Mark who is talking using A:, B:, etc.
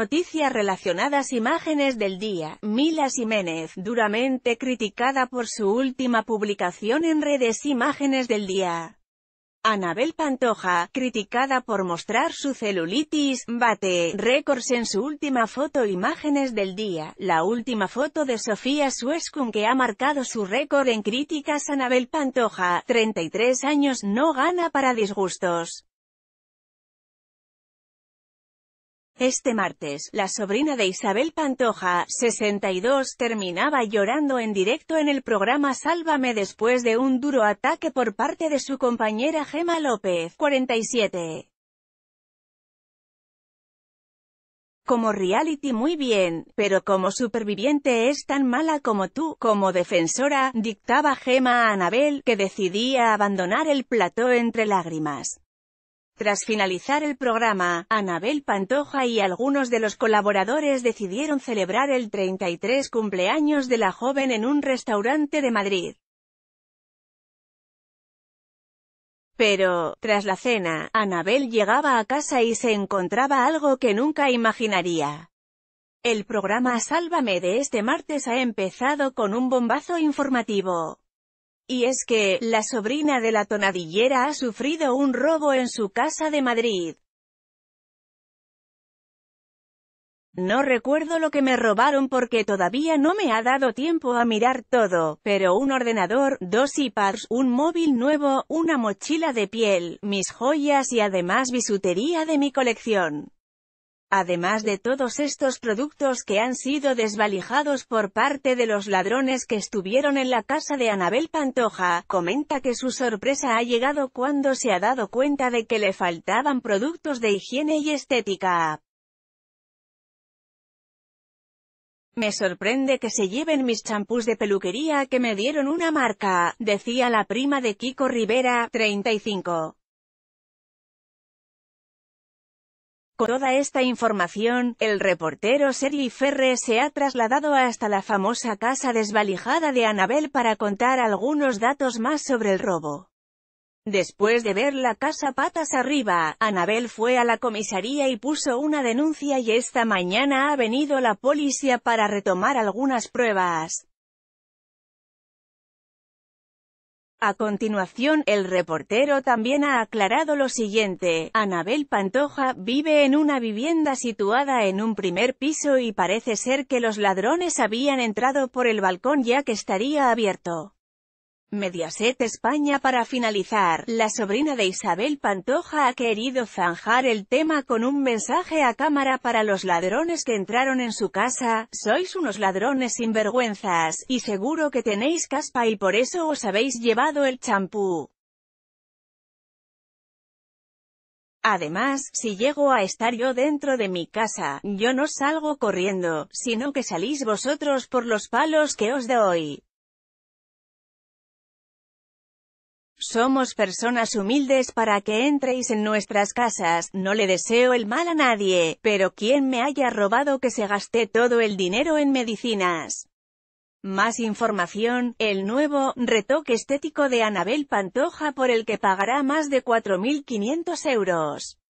A: noticias relacionadas. Imágenes del día. Mila Jiménez, duramente criticada por su última publicación en redes. Imágenes del día. Anabel Pantoja, criticada por mostrar su celulitis, bate récords en su última foto. Imágenes del día. La última foto de Sofía Suescun que ha marcado su récord en críticas. Anabel Pantoja, 33 años, no gana para disgustos. Este martes, la sobrina de Isabel Pantoja, 62, terminaba llorando en directo en el programa Sálvame después de un duro ataque por parte de su compañera Gemma López, 47. Como reality muy bien, pero como superviviente es tan mala como tú. Como defensora, dictaba Gemma a Anabel, que decidía abandonar el plató entre lágrimas. Tras finalizar el programa, Anabel Pantoja y algunos de los colaboradores decidieron celebrar el 33 cumpleaños de la joven en un restaurante de Madrid. Pero, tras la cena, Anabel llegaba a casa y se encontraba algo que nunca imaginaría. El programa Sálvame de este martes ha empezado con un bombazo informativo. Y es que, la sobrina de la tonadillera ha sufrido un robo en su casa de Madrid. No recuerdo lo que me robaron porque todavía no me ha dado tiempo a mirar todo, pero un ordenador, 2 iPads, un móvil nuevo, una mochila de piel, mis joyas y además bisutería de mi colección. Además de todos estos productos que han sido desvalijados por parte de los ladrones que estuvieron en la casa de Anabel Pantoja, comenta que su sorpresa ha llegado cuando se ha dado cuenta de que le faltaban productos de higiene y estética. Me sorprende que se lleven mis champús de peluquería que me dieron una marca, decía la prima de Kiko Rivera, 35. Con toda esta información, el reportero Sergi Ferre se ha trasladado hasta la famosa casa desvalijada de Anabel para contar algunos datos más sobre el robo. Después de ver la casa patas arriba, Anabel fue a la comisaría y puso una denuncia y esta mañana ha venido la policía para retomar algunas pruebas. A continuación, el reportero también ha aclarado lo siguiente: Anabel Pantoja vive en una vivienda situada en un primer piso y parece ser que los ladrones habían entrado por el balcón ya que estaría abierto. Mediaset España. Para finalizar, la sobrina de Isabel Pantoja ha querido zanjar el tema con un mensaje a cámara para los ladrones que entraron en su casa: sois unos ladrones sinvergüenzas, y seguro que tenéis caspa y por eso os habéis llevado el champú. Además, si llego a estar yo dentro de mi casa, yo no salgo corriendo, sino que salís vosotros por los palos que os doy. Somos personas humildes para que entréis en nuestras casas, no le deseo el mal a nadie, pero quien me haya robado que se gaste todo el dinero en medicinas. Más información: el nuevo retoque estético de Anabel Pantoja por el que pagará más de 4.500 euros.